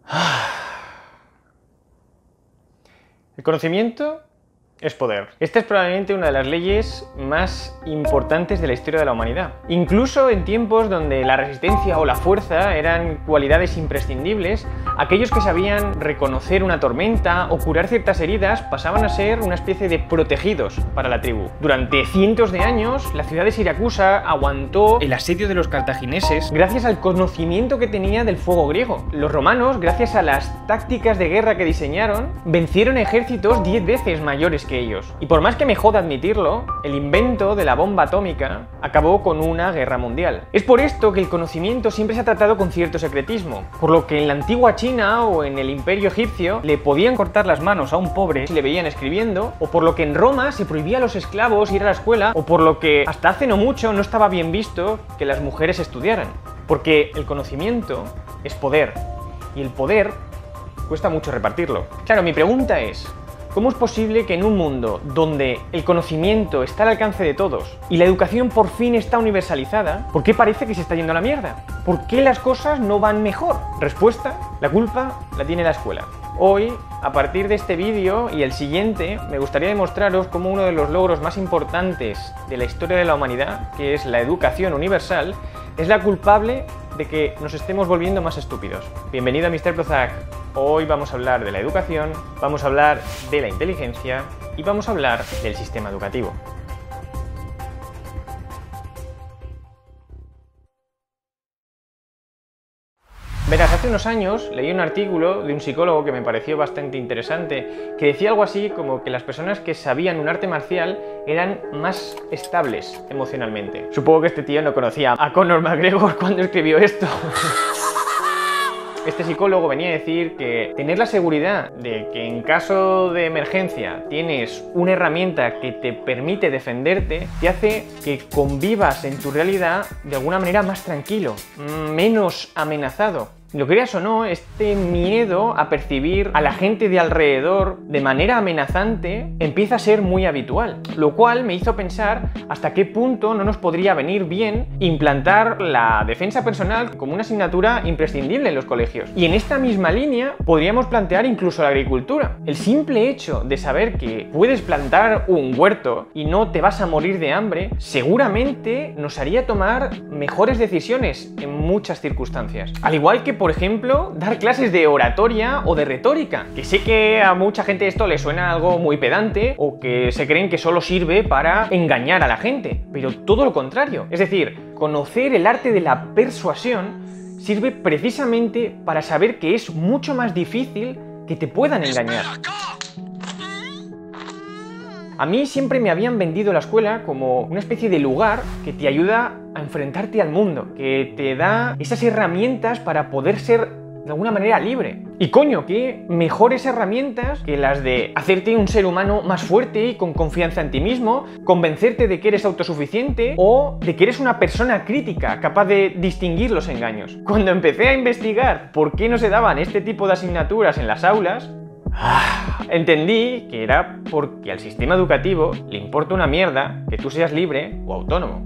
El conocimiento es poder. Esta es probablemente una de las leyes más importantes de la historia de la humanidad. Incluso en tiempos donde la resistencia o la fuerza eran cualidades imprescindibles, aquellos que sabían reconocer una tormenta o curar ciertas heridas pasaban a ser una especie de protegidos para la tribu. Durante cientos de años, la ciudad de Siracusa aguantó el asedio de los cartagineses gracias al conocimiento que tenía del fuego griego. Los romanos, gracias a las tácticas de guerra que diseñaron, vencieron ejércitos 10 veces mayores que ellos. Y por más que me joda admitirlo, el invento de la bomba atómica acabó con una guerra mundial. Es por esto que el conocimiento siempre se ha tratado con cierto secretismo, por lo que en la antigua China o en el Imperio egipcio le podían cortar las manos a un pobre si le veían escribiendo, o por lo que en Roma se prohibía a los esclavos ir a la escuela, o por lo que hasta hace no mucho no estaba bien visto que las mujeres estudiaran. Porque el conocimiento es poder, y el poder cuesta mucho repartirlo. Claro, mi pregunta es: ¿cómo es posible que en un mundo donde el conocimiento está al alcance de todos y la educación por fin está universalizada, ¿por qué parece que se está yendo a la mierda? ¿Por qué las cosas no van mejor? Respuesta: la culpa la tiene la escuela. Hoy, a partir de este vídeo y el siguiente, me gustaría demostraros cómo uno de los logros más importantes de la historia de la humanidad, que es la educación universal, es la culpable de que nos estemos volviendo más estúpidos. Bienvenido a Mr. Prozac. Hoy vamos a hablar de la educación, vamos a hablar de la inteligencia y vamos a hablar del sistema educativo. Verás, hace unos años leí un artículo de un psicólogo que me pareció bastante interesante, que decía algo así como que las personas que sabían un arte marcial eran más estables emocionalmente. Supongo que este tío no conocía a Conor McGregor cuando escribió esto. Este psicólogo venía a decir que tener la seguridad de que en caso de emergencia tienes una herramienta que te permite defenderte, te hace que convivas en tu realidad de alguna manera más tranquilo, menos amenazado. Lo creas o no, este miedo a percibir a la gente de alrededor de manera amenazante empieza a ser muy habitual, lo cual me hizo pensar hasta qué punto no nos podría venir bien implantar la defensa personal como una asignatura imprescindible en los colegios. Y en esta misma línea podríamos plantear incluso la agricultura. El simple hecho de saber que puedes plantar un huerto y no te vas a morir de hambre, seguramente nos haría tomar mejores decisiones en muchas circunstancias. Al igual que, por ejemplo, dar clases de oratoria o de retórica, que sé que a mucha gente esto le suena algo muy pedante o que se creen que solo sirve para engañar a la gente, pero todo lo contrario. Es decir, conocer el arte de la persuasión sirve precisamente para saber que es mucho más difícil que te puedan engañar. A mí siempre me habían vendido la escuela como una especie de lugar que te ayuda a enfrentarte al mundo, que te da esas herramientas para poder ser de alguna manera libre. Y coño, qué mejores herramientas que las de hacerte un ser humano más fuerte y con confianza en ti mismo, convencerte de que eres autosuficiente o de que eres una persona crítica, capaz de distinguir los engaños. Cuando empecé a investigar por qué no se daban este tipo de asignaturas en las aulas, entendí que era porque al sistema educativo le importa una mierda que tú seas libre o autónomo.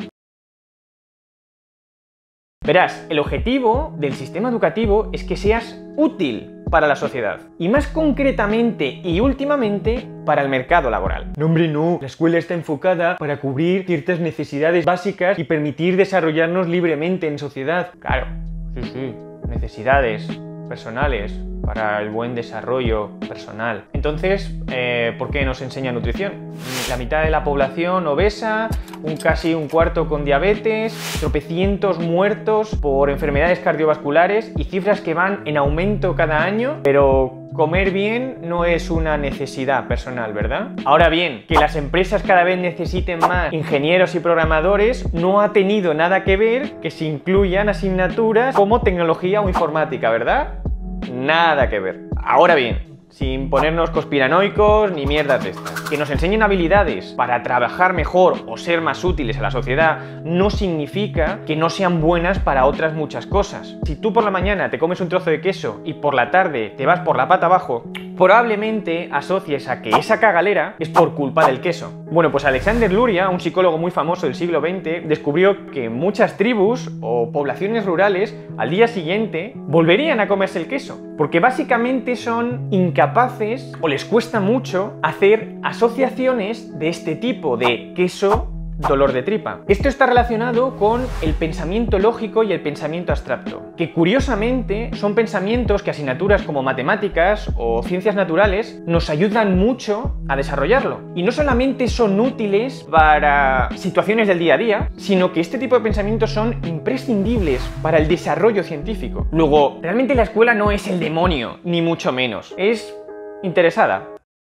Verás, el objetivo del sistema educativo es que seas útil para la sociedad, y más concretamente y últimamente para el mercado laboral. No, hombre, no, la escuela está enfocada para cubrir ciertas necesidades básicas y permitir desarrollarnos libremente en sociedad. Claro, sí, necesidades personales para el buen desarrollo personal. Entonces, ¿por qué nos enseña nutrición? La mitad de la población obesa, casi un cuarto con diabetes, tropecientos muertos por enfermedades cardiovasculares y cifras que van en aumento cada año, pero comer bien no es una necesidad personal, ¿verdad? Ahora bien, que las empresas cada vez necesiten más ingenieros y programadores no ha tenido nada que ver que se incluyan asignaturas como tecnología o informática, ¿verdad? Nada que ver. Ahora bien, sin ponernos conspiranoicos ni mierdas de estas, que nos enseñen habilidades para trabajar mejor o ser más útiles a la sociedad no significa que no sean buenas para otras muchas cosas. Si tú por la mañana te comes un trozo de queso y por la tarde te vas por la pata abajo, probablemente asocies a que esa cagalera es por culpa del queso. Bueno, pues Alexander Luria, un psicólogo muy famoso del siglo XX, descubrió que muchas tribus o poblaciones rurales al día siguiente volverían a comerse el queso, porque básicamente son incapaces o les cuesta mucho hacer asociaciones de este tipo de queso, dolor de tripa. Esto está relacionado con el pensamiento lógico y el pensamiento abstracto, que curiosamente son pensamientos que asignaturas como matemáticas o ciencias naturales nos ayudan mucho a desarrollarlo. Y no solamente son útiles para situaciones del día a día, sino que este tipo de pensamientos son imprescindibles para el desarrollo científico. Luego, realmente la escuela no es el demonio, ni mucho menos. Es interesada.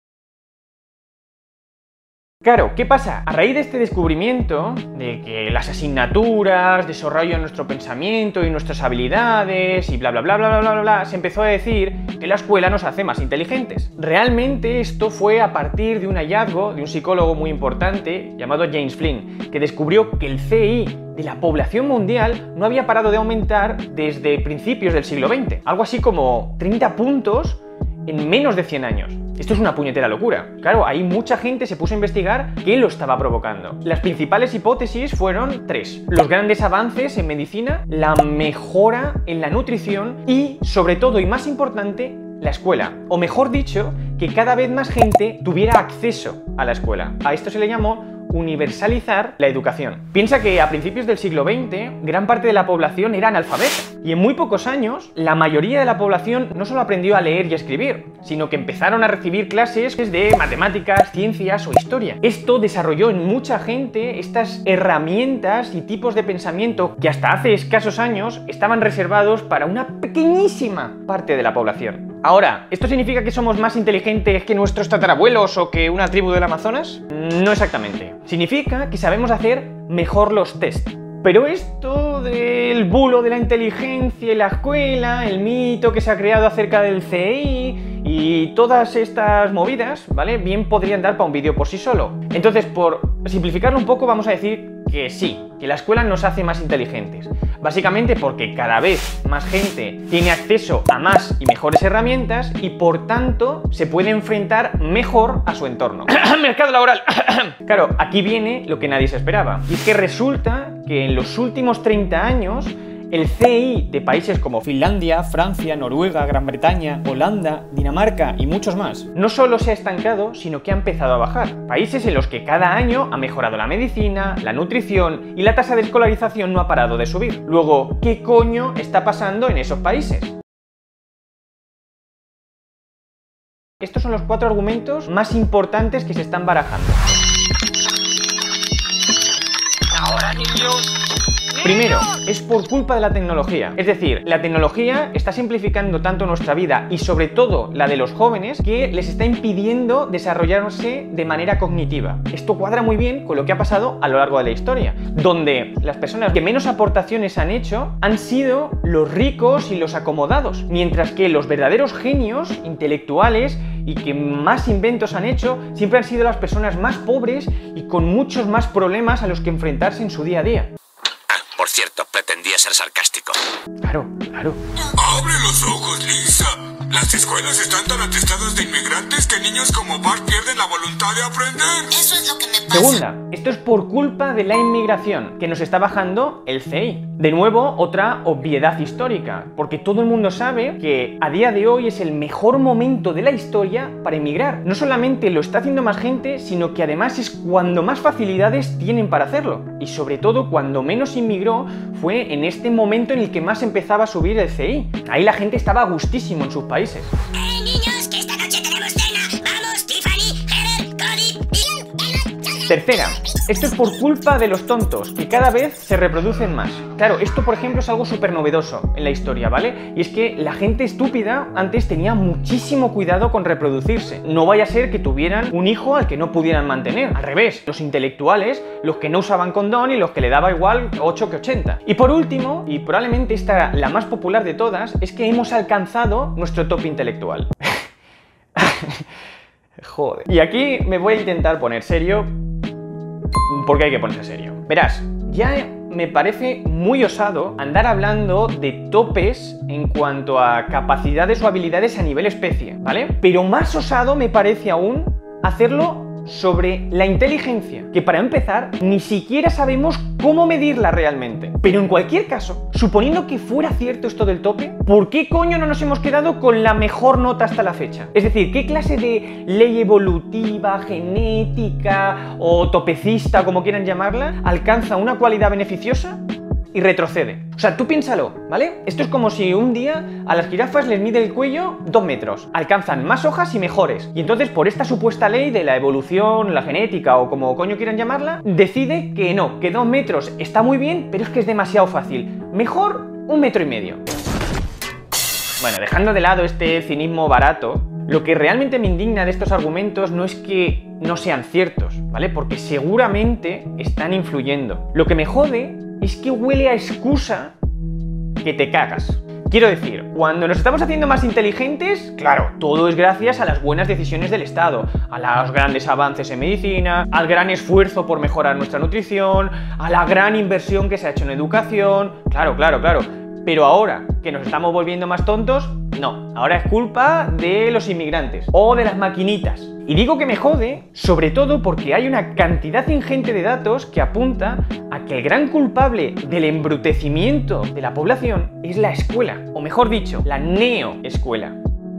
Claro, ¿qué pasa? A raíz de este descubrimiento de que las asignaturas desarrollan nuestro pensamiento y nuestras habilidades y bla bla bla bla bla bla bla, se empezó a decir que la escuela nos hace más inteligentes. Realmente esto fue a partir de un hallazgo de un psicólogo muy importante llamado James Flynn, que descubrió que el CI de la población mundial no había parado de aumentar desde principios del siglo XX, algo así como 30 puntos en menos de 100 años. Esto es una puñetera locura. Claro, ahí mucha gente se puso a investigar qué lo estaba provocando. Las principales hipótesis fueron tres: los grandes avances en medicina, la mejora en la nutrición y, sobre todo y más importante, la escuela. O mejor dicho, que cada vez más gente tuviera acceso a la escuela. A esto se le llamó universalizar la educación. Piensa que a principios del siglo XX gran parte de la población era analfabeta y en muy pocos años la mayoría de la población no solo aprendió a leer y a escribir, sino que empezaron a recibir clases de matemáticas, ciencias o historia. Esto desarrolló en mucha gente estas herramientas y tipos de pensamiento que hasta hace escasos años estaban reservados para una pequeñísima parte de la población. Ahora, ¿esto significa que somos más inteligentes que nuestros tatarabuelos o que una tribu del Amazonas? No exactamente. Significa que sabemos hacer mejor los test. Pero esto del bulo de la inteligencia y la escuela, el mito que se ha creado acerca del CI y todas estas movidas, ¿vale? Bien podrían dar para un vídeo por sí solo. Entonces, por simplificarlo un poco, vamos a decir que sí, que la escuela nos hace más inteligentes. Básicamente porque cada vez más gente tiene acceso a más y mejores herramientas y por tanto se puede enfrentar mejor a su entorno. Mercado laboral. Claro, aquí viene lo que nadie se esperaba. Y es que resulta que en los últimos 30 años el CI de países como Finlandia, Francia, Noruega, Gran Bretaña, Holanda, Dinamarca y muchos más no solo se ha estancado, sino que ha empezado a bajar. Países en los que cada año ha mejorado la medicina, la nutrición y la tasa de escolarización no ha parado de subir. Luego, ¿qué coño está pasando en esos países? Estos son los 4 argumentos más importantes que se están barajando. Ahora, niños. Primero, es por culpa de la tecnología. Es decir, la tecnología está simplificando tanto nuestra vida y sobre todo la de los jóvenes que les está impidiendo desarrollarse de manera cognitiva. Esto cuadra muy bien con lo que ha pasado a lo largo de la historia, donde las personas que menos aportaciones han hecho han sido los ricos y los acomodados, mientras que los verdaderos genios intelectuales y que más inventos han hecho siempre han sido las personas más pobres y con muchos más problemas a los que enfrentarse en su día a día. Por cierto, pretendía ser sarcástico. Claro, claro. ¡Abre los ojos, Lisa! Las escuelas están tan atestadas de inmigrantes que niños como Bart pierden la voluntad de aprender. Eso es lo que me pasa. Segunda, esto es por culpa de la inmigración, que nos está bajando el CI. De nuevo, otra obviedad histórica, porque todo el mundo sabe que a día de hoy es el mejor momento de la historia para emigrar. No solamente lo está haciendo más gente, sino que además es cuando más facilidades tienen para hacerlo. Y sobre todo, cuando menos inmigró, fue en este momento en el que más empezaba a subir el CI. Ahí la gente estaba a gustísimo en sus países. Niños, que esta noche tenemos cena. Vamos, Tiffany, Heather, Cody, Dylan. Tercera, esto es por culpa de los tontos, que cada vez se reproducen más. Claro, esto por ejemplo es algo súper novedoso en la historia, ¿vale? Y es que la gente estúpida antes tenía muchísimo cuidado con reproducirse. No vaya a ser que tuvieran un hijo al que no pudieran mantener. Al revés, los intelectuales, los que no usaban condón y los que le daba igual 8 que 80. Y por último, y probablemente esta la más popular de todas, es que hemos alcanzado nuestro top intelectual. Joder. Y aquí me voy a intentar poner serio, porque hay que ponerse serio. Verás, ya me parece muy osado andar hablando de topes en cuanto a capacidades o habilidades a nivel especie, ¿vale? Pero más osado me parece aún hacerlo sobre la inteligencia, que para empezar ni siquiera sabemos cómo medirla realmente. Pero en cualquier caso, suponiendo que fuera cierto esto del tope, ¿por qué coño no nos hemos quedado con la mejor nota hasta la fecha? Es decir, ¿qué clase de ley evolutiva, genética o topecista, como quieran llamarla, alcanza una cualidad beneficiosa y retrocede? O sea, tú piénsalo, ¿vale? Esto es como si un día a las jirafas les mide el cuello 2 metros, alcanzan más hojas y mejores, y entonces por esta supuesta ley de la evolución, la genética o como coño quieran llamarla, decide que no, que 2 metros está muy bien, pero es que es demasiado fácil, mejor 1,5 metros. Bueno, dejando de lado este cinismo barato, lo que realmente me indigna de estos argumentos no es que no sean ciertos, ¿vale? Porque seguramente están influyendo. Lo que me jode es que huele a excusa que te cagas. Quiero decir, cuando nos estamos haciendo más inteligentes, claro, todo es gracias a las buenas decisiones del Estado, a los grandes avances en medicina, al gran esfuerzo por mejorar nuestra nutrición, a la gran inversión que se ha hecho en educación. Claro. Pero ahora que nos estamos volviendo más tontos, no, ahora es culpa de los inmigrantes o de las maquinitas. Y digo que me jode, sobre todo porque hay una cantidad ingente de datos que apunta a que el gran culpable del embrutecimiento de la población es la escuela, o mejor dicho, la neoescuela.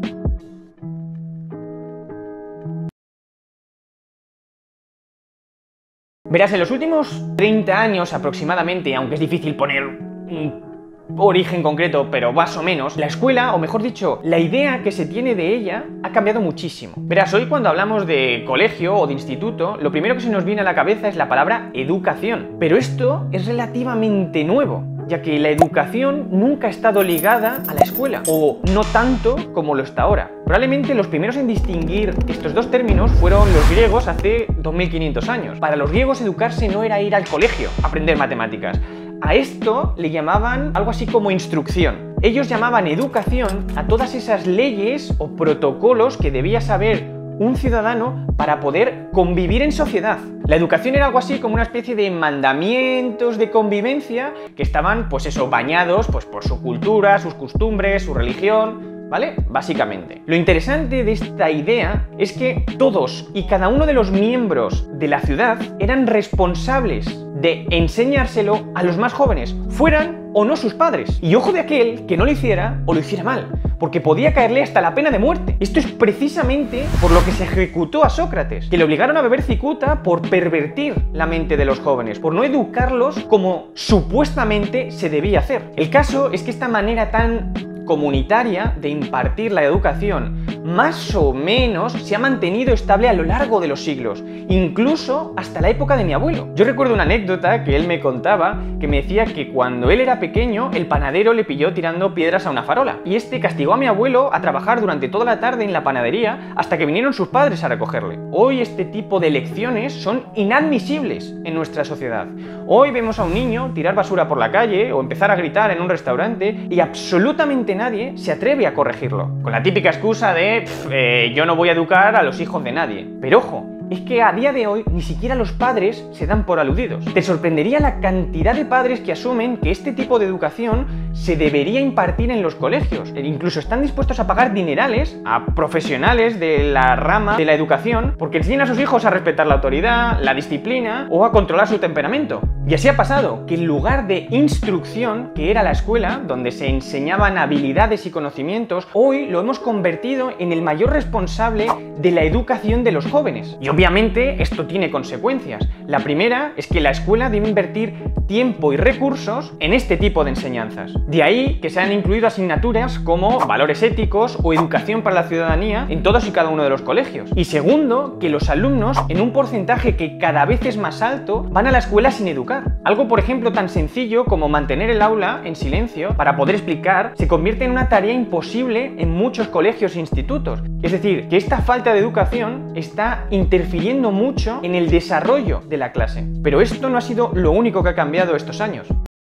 Verás, en los últimos 30 años aproximadamente, aunque es difícil poner un origen concreto, pero más o menos, la escuela, o mejor dicho, la idea que se tiene de ella ha cambiado muchísimo. Verás, hoy cuando hablamos de colegio o de instituto, lo primero que se nos viene a la cabeza es la palabra educación. Pero esto es relativamente nuevo, ya que la educación nunca ha estado ligada a la escuela, o no tanto como lo está ahora. Probablemente los primeros en distinguir estos dos términos fueron los griegos hace 2500 años. Para los griegos educarse no era ir al colegio a aprender matemáticas. A esto le llamaban algo así como instrucción. Ellos llamaban educación a todas esas leyes o protocolos que debía saber un ciudadano para poder convivir en sociedad. La educación era algo así como una especie de mandamientos de convivencia que estaban, pues eso, bañados pues por su cultura, sus costumbres, su religión, ¿vale? Básicamente. Lo interesante de esta idea es que todos y cada uno de los miembros de la ciudad eran responsables de enseñárselo a los más jóvenes, fueran o no sus padres. Y ojo de aquel que no lo hiciera o lo hiciera mal, porque podía caerle hasta la pena de muerte. Esto es precisamente por lo que se ejecutó a Sócrates, que le obligaron a beber cicuta por pervertir la mente de los jóvenes, por no educarlos como supuestamente se debía hacer. El caso es que esta manera tan comunitaria de impartir la educación más o menos se ha mantenido estable a lo largo de los siglos, incluso hasta la época de mi abuelo. Yo recuerdo una anécdota que él me contaba, que me decía que cuando él era pequeño el panadero le pilló tirando piedras a una farola y este castigó a mi abuelo a trabajar durante toda la tarde en la panadería hasta que vinieron sus padres a recogerle. Hoy este tipo de lecciones son inadmisibles en nuestra sociedad. Hoy vemos a un niño tirar basura por la calle o empezar a gritar en un restaurante y absolutamente nadie se atreve a corregirlo, con la típica excusa de yo no voy a educar a los hijos de nadie. Pero ojo, es que a día de hoy ni siquiera los padres se dan por aludidos. Te sorprendería la cantidad de padres que asumen que este tipo de educación se debería impartir en los colegios. E incluso están dispuestos a pagar dinerales a profesionales de la rama de la educación porque enseñan a sus hijos a respetar la autoridad, la disciplina o a controlar su temperamento. Y así ha pasado que en lugar de instrucción, que era la escuela, donde se enseñaban habilidades y conocimientos, hoy lo hemos convertido en el mayor responsable de la educación de los jóvenes. Y obviamente esto tiene consecuencias. La primera es que la escuela debe invertir tiempo y recursos en este tipo de enseñanzas. De ahí que se han incluido asignaturas como valores éticos o educación para la ciudadanía en todos y cada uno de los colegios. Y segundo, que los alumnos, en un porcentaje que cada vez es más alto, van a la escuela sin educar. Algo, por ejemplo, tan sencillo como mantener el aula en silencio para poder explicar se convierte en una tarea imposible en muchos colegios e institutos. Es decir, que esta falta de educación está interfiriendo mucho en el desarrollo de la clase. Pero esto no ha sido lo único que ha cambiado estos años.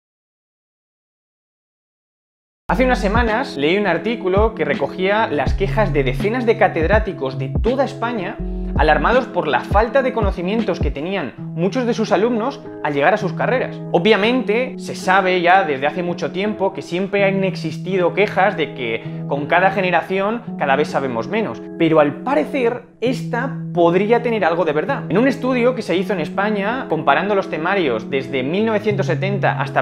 Hace unas semanas leí un artículo que recogía las quejas de decenas de catedráticos de toda España alarmados por la falta de conocimientos que tenían muchos de sus alumnos al llegar a sus carreras. Obviamente, se sabe ya desde hace mucho tiempo que siempre han existido quejas de que con cada generación cada vez sabemos menos, pero al parecer esta podría tener algo de verdad. En un estudio que se hizo en España, comparando los temarios desde 1970 hasta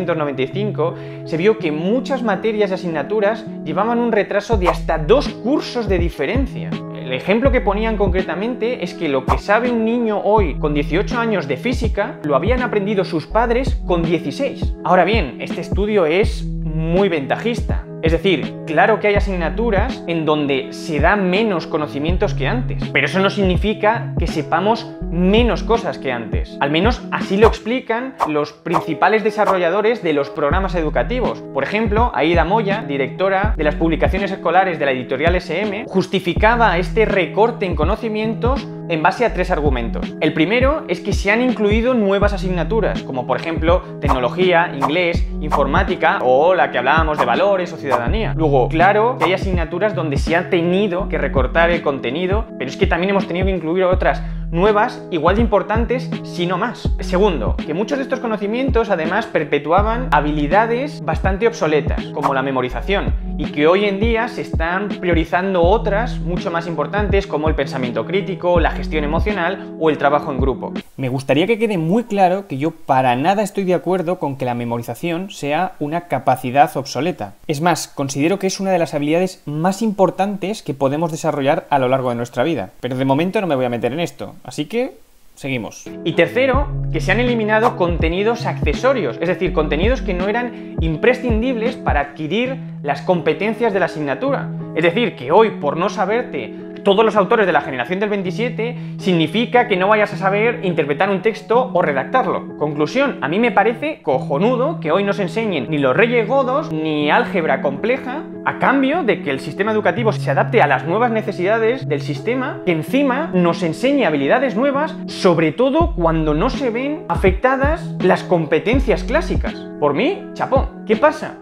1995, se vio que muchas materias y asignaturas llevaban un retraso de hasta 2 cursos de diferencia. El ejemplo que ponían concretamente es que lo que sabe un niño hoy con 18 años de física, lo habían aprendido sus padres con 16. Ahora bien, este estudio es muy ventajista. Es decir, claro que hay asignaturas en donde se da menos conocimientos que antes, pero eso no significa que sepamos menos cosas que antes. Al menos así lo explican los principales desarrolladores de los programas educativos. Por ejemplo, Aida Moya, directora de las publicaciones escolares de la editorial SM, justificaba este recorte en conocimientos en base a 3 argumentos. El primero es que se han incluido nuevas asignaturas, como por ejemplo tecnología, inglés, informática o la que hablábamos de valores o ciudadanía. Luego, claro que hay asignaturas donde se ha tenido que recortar el contenido, pero es que también hemos tenido que incluir otras nuevas, igual de importantes, si no más. Segundo, que muchos de estos conocimientos además perpetuaban habilidades bastante obsoletas, como la memorización, y que hoy en día se están priorizando otras mucho más importantes, como el pensamiento crítico, la gestión emocional o el trabajo en grupo. Me gustaría que quede muy claro que yo para nada estoy de acuerdo con que la memorización sea una capacidad obsoleta. Es más, considero que es una de las habilidades más importantes que podemos desarrollar a lo largo de nuestra vida. Pero de momento no me voy a meter en esto, así que seguimos. Y tercero, que se han eliminado contenidos accesorios, es decir, contenidos que no eran imprescindibles para adquirir las competencias de la asignatura. Es decir, que hoy, por no saberte todos los autores de la generación del 27, significa que no vayas a saber interpretar un texto o redactarlo. Conclusión, a mí me parece cojonudo que hoy no se enseñen ni los Reyes Godos ni álgebra compleja, a cambio de que el sistema educativo se adapte a las nuevas necesidades del sistema, que encima nos enseñe habilidades nuevas, sobre todo cuando no se ven afectadas las competencias clásicas. Por mí, chapón. ¿Qué pasa?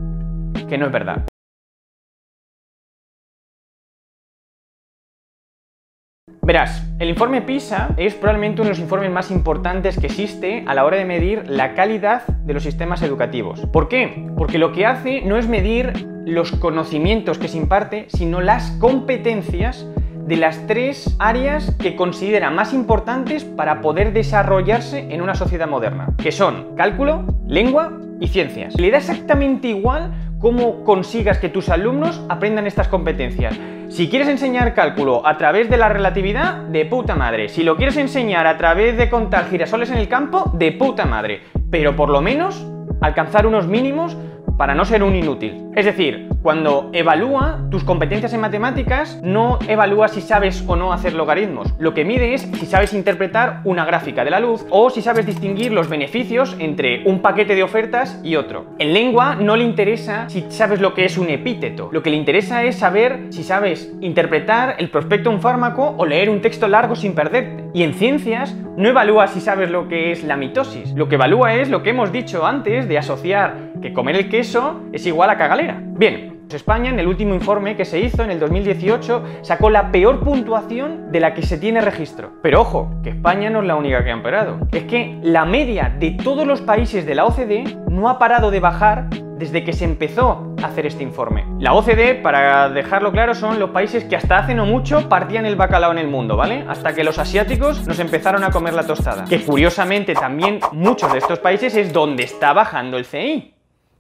Que no es verdad. Verás, el informe PISA es probablemente uno de los informes más importantes que existe a la hora de medir la calidad de los sistemas educativos. ¿Por qué? Porque lo que hace no es medir los conocimientos que se imparte, sino las competencias de las 3 áreas que considera más importantes para poder desarrollarse en una sociedad moderna, que son cálculo, lengua y ciencias. Le da exactamente igual cómo consigas que tus alumnos aprendan estas competencias. Si quieres enseñar cálculo a través de la relatividad, de puta madre. Si lo quieres enseñar a través de contar girasoles en el campo, de puta madre. Pero por lo menos alcanzar unos mínimos para no ser un inútil. Es decir, cuando evalúa tus competencias en matemáticas, no evalúa si sabes o no hacer logaritmos. Lo que mide es si sabes interpretar una gráfica de la luz o si sabes distinguir los beneficios entre un paquete de ofertas y otro. En lengua no le interesa si sabes lo que es un epíteto. Lo que le interesa es saber si sabes interpretar el prospecto de un fármaco o leer un texto largo sin perderte. Y en ciencias no evalúa si sabes lo que es la mitosis. Lo que evalúa es lo que hemos dicho antes de asociar que comer el queso es igual a cagalera. Bien, España en el último informe que se hizo en el 2018 sacó la peor puntuación de la que se tiene registro. Pero ojo, que España no es la única que ha empeorado. Es que la media de todos los países de la OCDE no ha parado de bajar desde que se empezó a hacer este informe. La OCDE, para dejarlo claro, son los países que hasta hace no mucho partían el bacalao en el mundo, ¿vale? Hasta que los asiáticos nos empezaron a comer la tostada. Que curiosamente también muchos de estos países es donde está bajando el CI.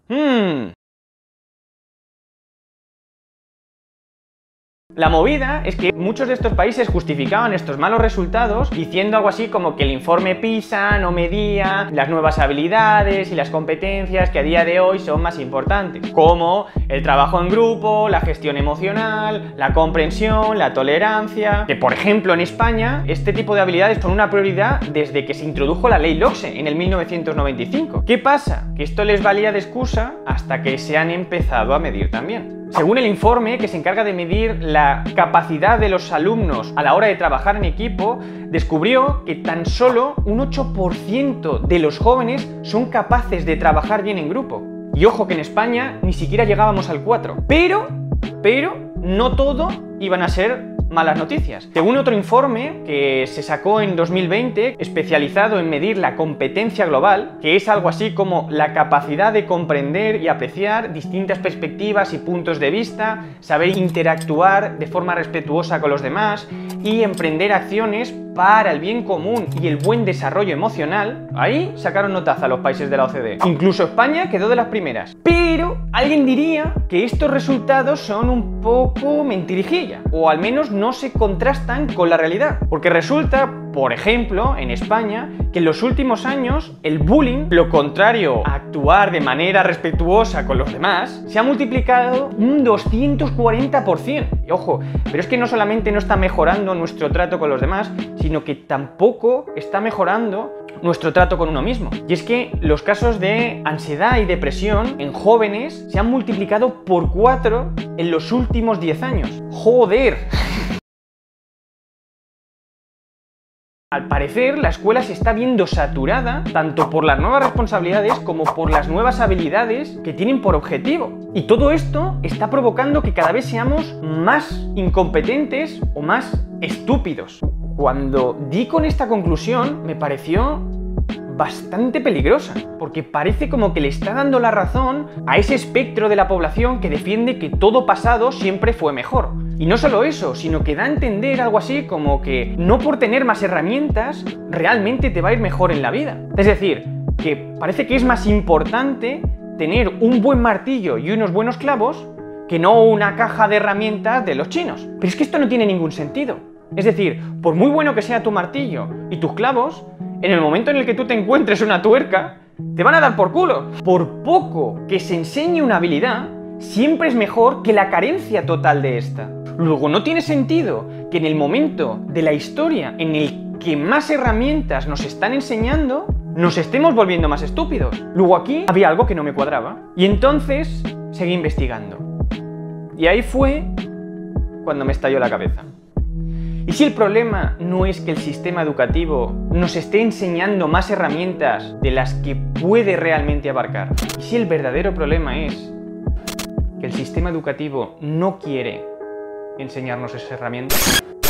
La movida es que muchos de estos países justificaban estos malos resultados diciendo algo así como que el informe PISA no medía las nuevas habilidades y las competencias que a día de hoy son más importantes, como el trabajo en grupo, la gestión emocional, la comprensión, la tolerancia. Que por ejemplo en España este tipo de habilidades son una prioridad desde que se introdujo la ley LOCSE en el 1995. ¿Qué pasa? Que esto les valía de excusa hasta que se han empezado a medir también. Según el informe que se encarga de medir la capacidad de los alumnos a la hora de trabajar en equipo, descubrió que tan solo un 8% de los jóvenes son capaces de trabajar bien en grupo. Y ojo que en España ni siquiera llegábamos al 4%. Pero no todo iban a ser malas noticias. Según otro informe que se sacó en 2020, especializado en medir la competencia global, que es algo así como la capacidad de comprender y apreciar distintas perspectivas y puntos de vista, saber interactuar de forma respetuosa con los demás y emprender acciones para el bien común y el buen desarrollo emocional, ahí sacaron notaza los países de la OCDE. Incluso España quedó de las primeras. Pero alguien diría que estos resultados son un poco mentirijilla, o al menos no se contrastan con la realidad. Porque resulta, por ejemplo, en España, que en los últimos años el bullying, lo contrario a actuar de manera respetuosa con los demás, se ha multiplicado un 240%. Y ojo, pero es que no solamente no está mejorando nuestro trato con los demás, sino que tampoco está mejorando nuestro trato con uno mismo. Y es que los casos de ansiedad y depresión en jóvenes se han multiplicado por 4 en los últimos 10 años. ¡Joder! Al parecer, la escuela se está viendo saturada tanto por las nuevas responsabilidades como por las nuevas habilidades que tienen por objetivo. Y todo esto está provocando que cada vez seamos más incompetentes o más estúpidos. Cuando di con esta conclusión, me pareció bastante peligrosa, porque parece como que le está dando la razón a ese espectro de la población que defiende que todo pasado siempre fue mejor. Y no solo eso, sino que da a entender algo así como que no por tener más herramientas realmente te va a ir mejor en la vida. Es decir, que parece que es más importante tener un buen martillo y unos buenos clavos que no una caja de herramientas de los chinos. Pero es que esto no tiene ningún sentido. Es decir, por muy bueno que sea tu martillo y tus clavos, en el momento en el que tú te encuentres una tuerca, te van a dar por culo. Por poco que se enseñe una habilidad, siempre es mejor que la carencia total de esta. Luego, no tiene sentido que en el momento de la historia en el que más herramientas nos están enseñando, nos estemos volviendo más estúpidos. Luego aquí había algo que no me cuadraba. Y entonces seguí investigando. Y ahí fue cuando me estalló la cabeza. ¿Y si el problema no es que el sistema educativo nos esté enseñando más herramientas de las que puede realmente abarcar? ¿Y si el verdadero problema es que el sistema educativo no quiere enseñarnos esas herramientas?